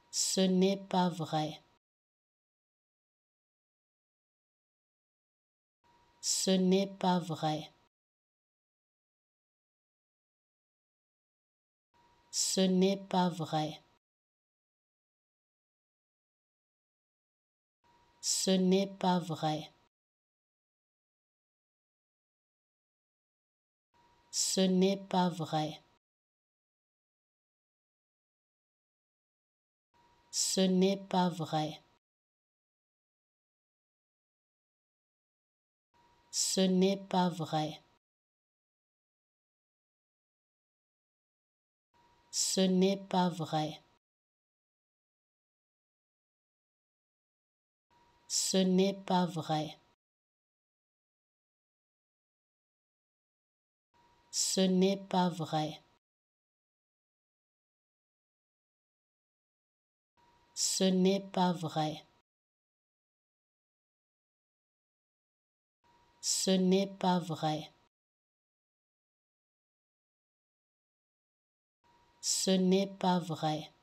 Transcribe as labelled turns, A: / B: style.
A: Ce n'est pas vrai. Ce n'est pas vrai. Ce n'est pas vrai. Ce n'est pas vrai. Ce n'est pas vrai. Ce n'est pas vrai. Ce n'est pas vrai. Ce n'est pas vrai. Ce n'est pas vrai. Ce n'est pas vrai. Ce n'est pas vrai. Ce n'est pas vrai. Ce n'est pas vrai.